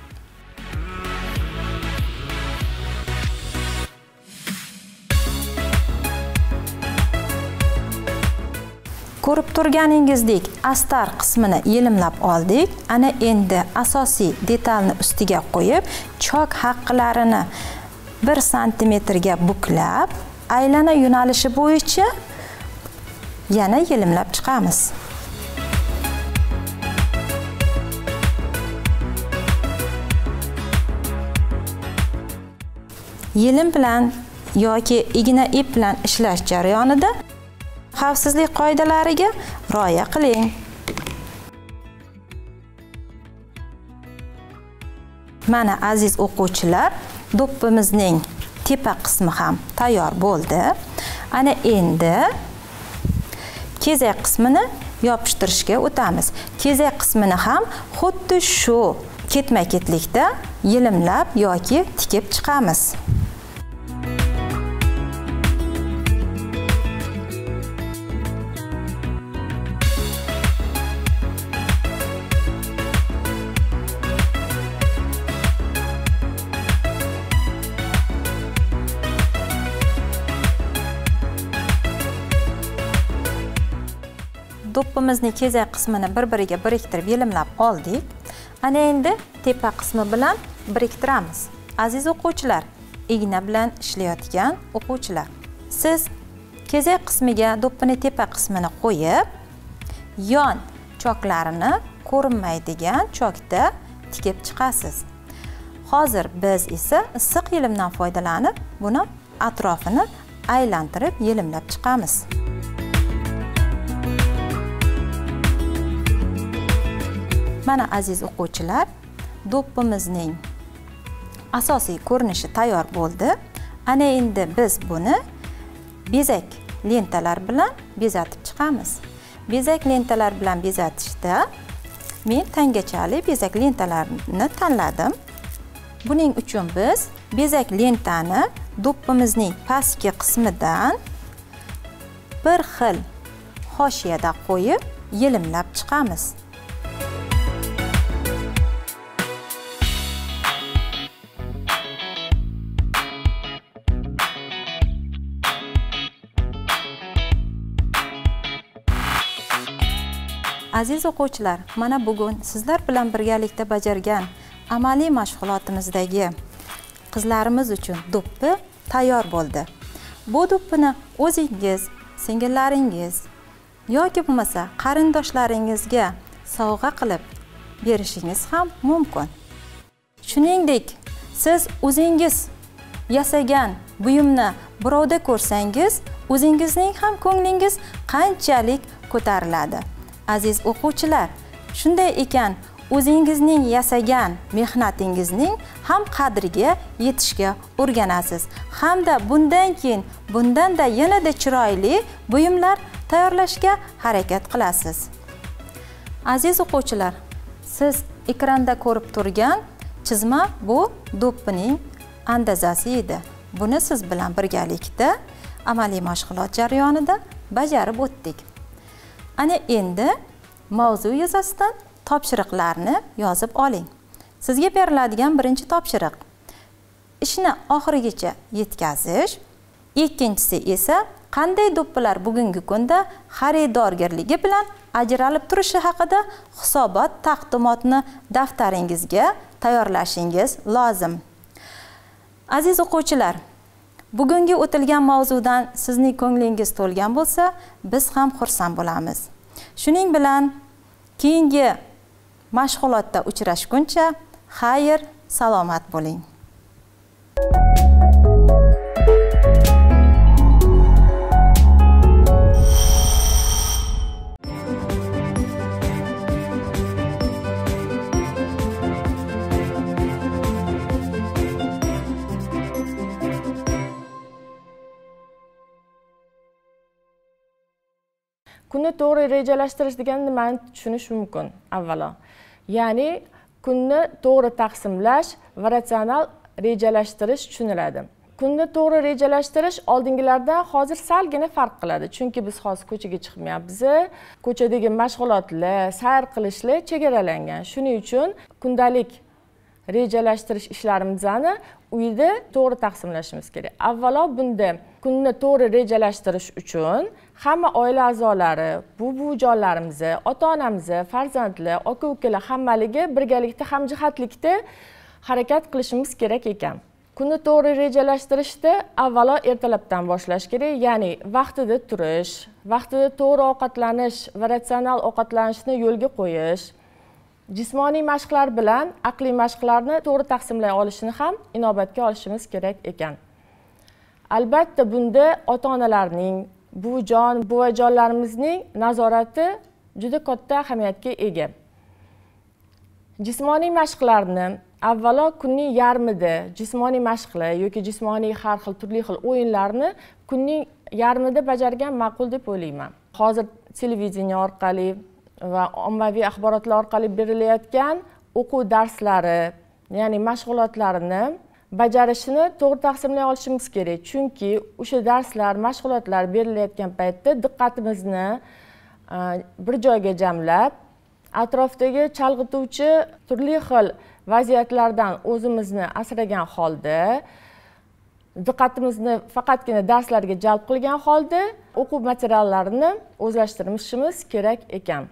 Speaker 7: Ko'rib turganingizdek, astar qismini yelimlab oldik. Ana endi asosiy detalni ustiga qo'yib, chok haqqalarini 1 santimetrga buklab, aylana yo'nalishi bo'yicha yana yelimlab chiqamiz. Yelim bilan yoki igna ip bilan ishlash jarayonida xavfsizlik qoidalariga rioya qiling. Mana aziz o'quvchilar, do'ppimizning tepa qismi ham tayyor bo'ldi. Ana endi kezak qismini yopishtirishga o'tamiz. Kezak qismini ham xuddi shu ketma-ketlikda yelimlab yoki tikib chiqamiz. Do'ppimizning kezak qismini bir-biriga biriktirib yelimlab oldik. Ana endi tepa qismi bilan biriktiramiz. Aziz o'quvchilar, igna bilan ishlayotgan o'quvchilar, siz kezak qismiga do'ppini tepa qismini qo'yib, yon choklarini ko'rinmaydigan chokda tikib chiqasiz. Hozir biz esa issiq yelimdan foydalanib, buni atrofini aylantirib yelimlab chiqamiz. Mana aziz o'quvchilar, do'ppimizning asosiy ko'rinishi tayyor bo'ldi. Ana endi biz buni bezak lentalar bilan bezatib chiqamiz. Bezak lentalar bilan bezatishda men tangachali bezak lentalarni tanladim. Buning uchun biz bezak lentani do'ppimizning pastki qismidan bir xil hoshiyada qo'yib yelimlab chiqamiz. Aziz o'quvchilar, mana bugun sizlar bilan birgalikda bajargan amaliy mashg'ulotimizdagi qizlarimiz uchun do'ppi tayyor bo'ldi. Bu do'ppini o'zingiz, singillaringiz yoki bo'lmasa qarindoshlaringizga sovg'a qilib berishingiz ham mumkin. Shuningdek, siz o'zingiz yasagan buyumni birovda ko'rsangiz, o'zingizning ham ko'nglingiz qanchalik ko'tariladi. Aziz o'quvchilar, shunday ekan, o'zingizning yasagan mehnatingizning ham qadriga yetishga o'rganasiz. Hamda bundan keyin bundanda yanada chiroyli buyumlar tayyorlashga harakat qilasiz. Aziz o'quvchilar, siz ekranda ko'rib turgan chizma bu do'ppining andazasi edi. Buni siz bilan birgalikda amaliy mashg'ulot jarayonida bajarib o'tdik. Ana endi mavzu yuzasidan topshiriqlarni yozib oling. Sizga beriladigan birinchi topshiriq ishni oxirigacha yetkazish, ikkinchisi esa qanday do'ppilar bugungi kunda xaridorgirligi bilan ajralib turishi haqida hisobot taqdimotni daftaringizga tayyorlashingiz lozim. Aziz o'quvchilar, bugungi o'tilgan mavzudan sizning ko'nglingiz to'lgan bo'lsa, biz ham xursand bo'lamiz. Shuning bilan keyingi mashg'ulotda uchrashguncha xayr, salomat bo'ling.
Speaker 8: Kunni to'g'ri rejalashtirish degani nimani tushunish mumkin? Avvalo, ya'ni kunni to'g'ri taqsimlash va ratsional rejalashtirish tushuniladi. Kunni to'g'ri rejalashtirish oldingilardan hozir salgina farq qiladi. Chunki biz hozir ko'chaga chiqmayapmiz. Ko'chadagi mashg'ulotlar, sayr qilishlar chegaralangan. Shuning uchun kundalik rejalashtirish ishlarimizni uyda to'g'ri taqsimlashimiz kerak. Avvalo bunda kunni to'g'ri rejalashtirish uchun hamma oila a'zolari, buvijonlarimiz, ota-onamiz, farzandlar, aka-ukalar hammaligi birgalikda hamjihatlikda harakat qilishimiz kerak ekan. Kunni to'g'ri rejalashtirishda avvalo ertalabdan boshlash kerak, ya'ni vaqtida turish, vaqtida to'g'ri ovqatlanish va ratsional ovqatlanishni yo'lga qo'yish, jismoniy mashqlar bilan aqliy mashqlarni to'g'ri taqsimlay olishini ham inobatga olishimiz kerak ekan. Albatta bunda ota-onalarning, buvijon, buvajonlarimizning nazorati juda katta ahamiyatga ega. Jismoniy mashqlarni avvalo kunning yarmida jismoniy mashqlar yoki jismoniy har xil turli xil o'yinlarni kunning yarmida bajargan ma'qul deb o'ylayman. Hozir televideniya orqali va ommaviy axborotlar orqali berilayotgan o'quv darslari, ya'ni mashg'ulotlarini bajarishini to'g'ri taqsimlay olishimiz kerak. Chunki o'sha darslar, mashg'ulotlar berilayotgan paytda diqqatimizni bir joyga jamlab, atrofdagi chalg'ituvchi turli xil vaziyatlardan o'zimizni asragan holda, diqqatimizni faqatgina darslarga jalb qilgan holda o'quv materiallarini o'zlashtirishimiz kerak ekan.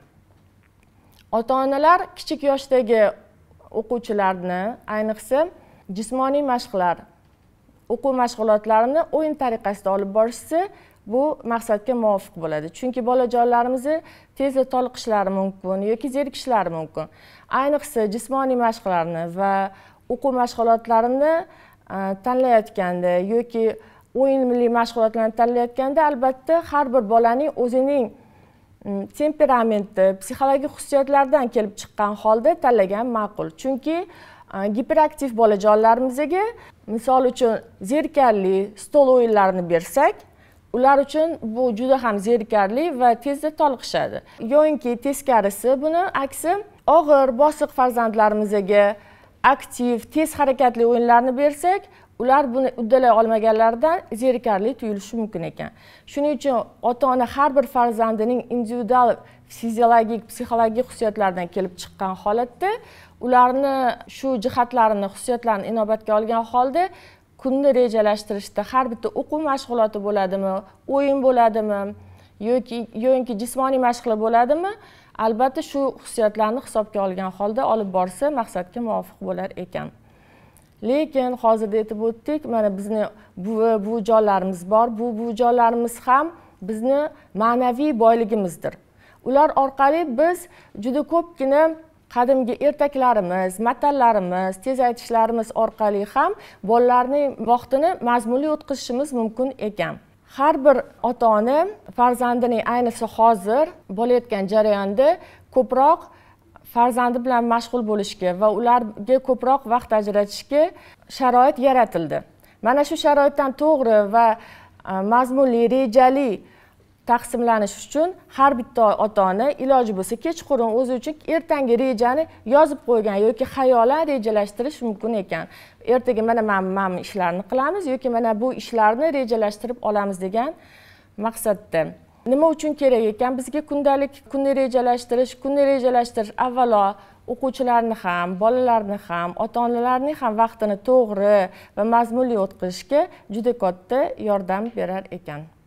Speaker 8: Ota-onalar kichik yoshdagi o'quvchilarni, ayniqsa jismoniy mashqlar, o'quv mashg'ulotlarini o'yin tariqasida olib borishsa, bu maqsadga muvofiq bo'ladi. Chunki bolajonlarimiz tezda toliqishlari mumkin yoki zerikishlari mumkin. Ayniqsa jismoniy mashqlarni va o'quv mashg'ulotlarini tanlayotganda yoki o'yinli mashg'ulotlarni tanlayotganda albatta har bir bolaning o'zining temperamenti, psixologik xususiyatlaridan kelib chiqqan holda tanlagan ma'qul. Chunki giperaktiv bolajonlarimizga misol uchun zerikarli stol o'yinlarini bersak, ular uchun bu juda ham zerikarli va tezda toliqishadi. Yo'inki teskarisi buni aksi og'ir, bosiq farzandlarimizga aktiv, tez harakatli o'yinlarni bersak, ular buni uddalay olmaganlaridan zerikarli tuyulishi mumkin ekan. Shuning uchun ota-ona har bir farzandining individual fiziologik, psixologik xususiyatlaridan kelib chiqqan holatda ularni shu jihatlarini, xususiyatlarini inobatga olgan holda kunni rejalashtirishda har bitta o'quv mashg'uloti bo'ladimi, o'yin bo'ladimi yoki jismoniy mashqlar bo'ladimi, albatta shu xususiyatlarni hisobga olgan holda olib borsa maqsadga muvofiq bo'lar ekan. Lekin hozirda aytib o'tdik, mana bizni buvijonlarimiz bor. Bu buvijonlarimiz ham bizni ma'naviy boyligimizdir. Ular orqali biz juda ko'pgina qadimgi ertaklarimiz, matallarimiz, tez aytishlarimiz orqali ham bolalarning vaqtini mazmunli o'tkazishimiz mumkin ekan. Har bir ota-ona farzandining ayniqsa hozir bo'layotgan jarayonda ko'proq farzandi bilan mashg'ul bo'lishga va ularga ko'proq vaqt ajratishga sharoit yaratildi. Mana shu sharoitdan to'g'ri va mazmunli, rejali taqsimlanish uchun har bitta ota-ona iloji bo'lsa kechqurun o'zi uchun ertangi rejani yozib qo'ygan yoki xayolan rejalashtirish mumkin ekan. Ertaga mana ishlarni qilamiz yoki mana bu ishlarni rejalashtirib olamiz degan maqsadda. Nima uchun kerak ekan bizga kundalik kunni rejalashtirish avvalo o'quvchilarni ham, bolalarni ham, ota-onalarning ham vaqtini to'g'ri va mazmunli o'tkazishga juda katta yordam berar ekan.